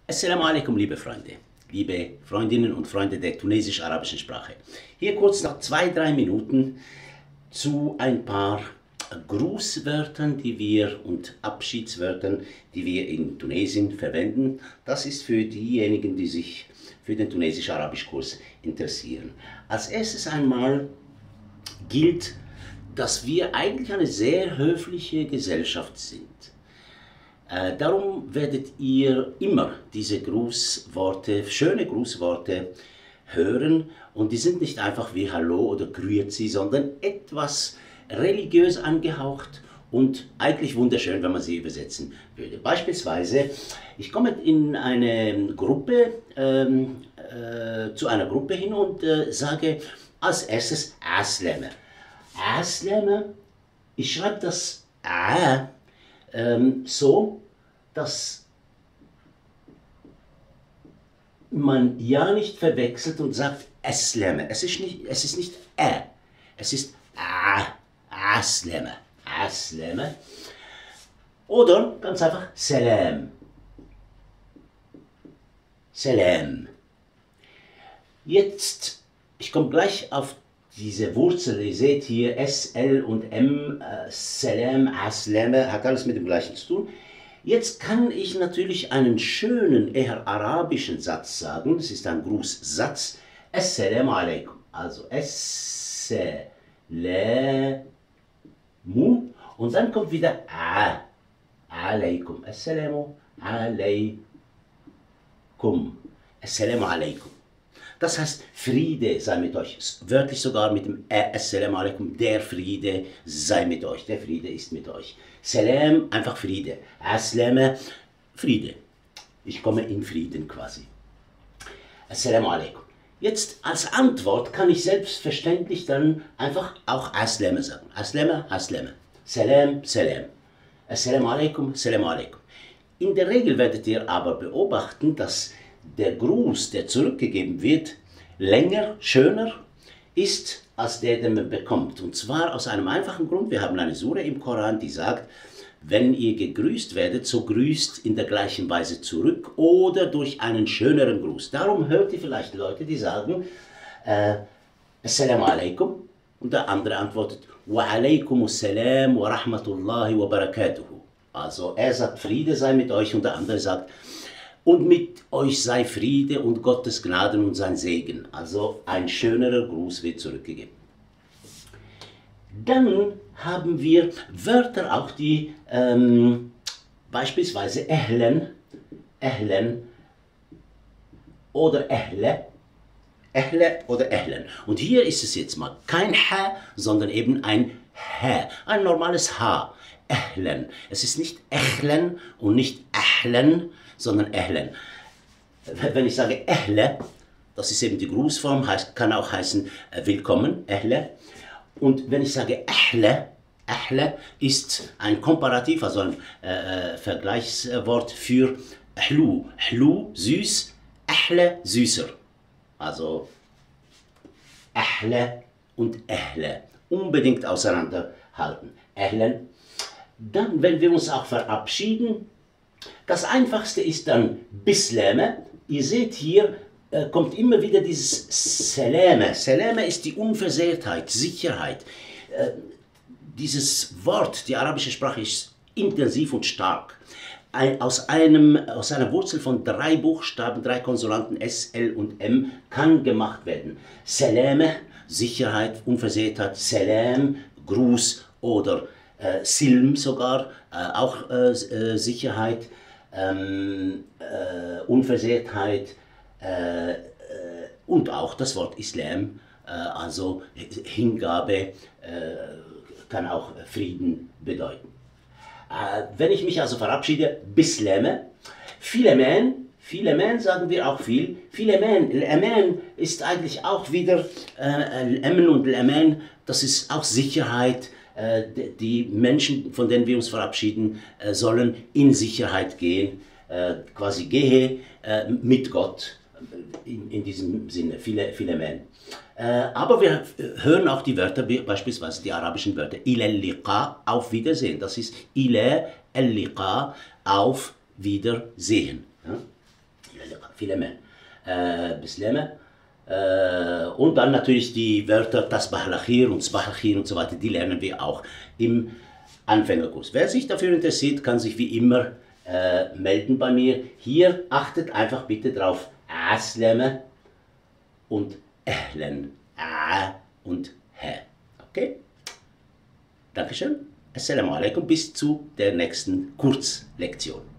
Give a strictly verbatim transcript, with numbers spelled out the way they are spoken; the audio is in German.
Assalamu alaikum, liebe Freunde, liebe Freundinnen und Freunde der tunesisch-arabischen Sprache. Hier kurz noch zwei, drei Minuten zu ein paar Grußwörtern, die wir und Abschiedswörtern, die wir in Tunesien verwenden. Das ist für diejenigen, die sich für den tunesisch-arabisch-Kurs interessieren. Als erstes einmal gilt, dass wir eigentlich eine sehr höfliche Gesellschaft sind. Äh, darum werdet ihr immer diese Grußworte, schöne Grußworte hören, und die sind nicht einfach wie Hallo oder Grüezi, sondern etwas religiös angehaucht und eigentlich wunderschön, wenn man sie übersetzen würde. Beispielsweise, ich komme in eine Gruppe, ähm, äh, zu einer Gruppe hin und äh, sage als erstes Aslama. Aslama, ich schreibe das A ähm, so, dass man ja nicht verwechselt und sagt Aslama. Es ist nicht, es ist nicht Ä, es ist A, Aslama, Aslama. Oder ganz einfach Salam, Salam. Jetzt, ich komme gleich auf diese Wurzel, ihr seht hier S, L und M, äh, Salam, Aslama, hat alles mit dem gleichen zu tun. Jetzt kann ich natürlich einen schönen, eher arabischen Satz sagen, das ist ein Grußsatz, Assalamu alaikum, also Assalamu, und dann kommt wieder A, alaikum, Assalamu alaikum, Assalamu alaikum. Das heißt, Friede sei mit euch, wörtlich sogar mit dem Assalamu alaikum, der Friede sei mit euch, der Friede ist mit euch. Salam, einfach Friede. Aslama, Friede. Ich komme in Frieden quasi. Assalamu alaikum. Jetzt als Antwort kann ich selbstverständlich dann einfach auch Aslama sagen. Aslama, Aslama. Salam, Salam. Assalamu alaikum, Assalamu alaikum. In der Regel werdet ihr aber beobachten, dass der Gruß, der zurückgegeben wird, länger, schöner ist als der, den man bekommt. Und zwar aus einem einfachen Grund. Wir haben eine Sure im Koran, die sagt, wenn ihr gegrüßt werdet, so grüßt in der gleichen Weise zurück oder durch einen schöneren Gruß. Darum hört ihr vielleicht Leute, die sagen, äh, Assalamu alaikum, und der andere antwortet, Wa alaikum assalam wa rahmatullahi wa barakatuhu. Also er sagt, Friede sei mit euch, und der andere sagt, und mit euch sei Friede und Gottes Gnaden und sein Segen. Also ein schönerer Gruß wird zurückgegeben. Dann haben wir Wörter auch, die ähm, beispielsweise Ehlen, Ehlen oder Ehle, Ehle oder Ehlen. Und hier ist es jetzt mal kein H, sondern eben ein H, ein normales H. Ehlen. Es ist nicht Ehlen und nicht Ehlen, sondern Ehlen. Wenn ich sage Ehle, das ist eben die Grußform, heißt, kann auch heißen äh, willkommen, Ehle. Und wenn ich sage Ehle, Ehle ist ein Komparativ, also ein äh, Vergleichswort für Hlu. Hlu, süß, Ehle, süßer. Also Ehle und Ehle. Unbedingt auseinanderhalten. Ehlen. Dann, wenn wir uns auch verabschieden, das Einfachste ist dann Bislame. Ihr seht hier, äh, kommt immer wieder dieses Salame. Salame ist die Unversehrtheit, Sicherheit. Äh, dieses Wort, die arabische Sprache ist intensiv und stark. Ein, aus, einem, aus einer Wurzel von drei Buchstaben, drei Konsonanten S, L und M kann gemacht werden. Salame, Sicherheit, Unversehrtheit. Salam, Gruß oder Äh, Silm sogar, äh, auch äh, äh, Sicherheit, ähm, äh, Unversehrtheit äh, äh, und auch das Wort Islam, äh, also Hingabe, äh, kann auch Frieden bedeuten. Äh, wenn ich mich also verabschiede, Bislame, Filemen, Filemen sagen wir auch viel. Filemen, L-Aman ist eigentlich auch wieder äh, L-Aman und L-Aman, das ist auch Sicherheit. Die Menschen, von denen wir uns verabschieden, sollen in Sicherheit gehen, quasi gehe mit Gott, in, in diesem Sinne, viele, viele Men. Aber wir hören auch die Wörter, beispielsweise die arabischen Wörter, ila al-liqa, auf Wiedersehen, das ist ila al-liqa, auf Wiedersehen. Filmen. Äh, Bisleme. Äh, und dann natürlich die Wörter Tasbah al-Akhir und Sabah al-Khair und so weiter, die lernen wir auch im Anfängerkurs. Wer sich dafür interessiert, kann sich wie immer äh, melden bei mir. Hier achtet einfach bitte drauf, Asleme und Ehlen. A und H. Okay? Dankeschön. Assalamu alaikum. Bis zu der nächsten Kurzlektion.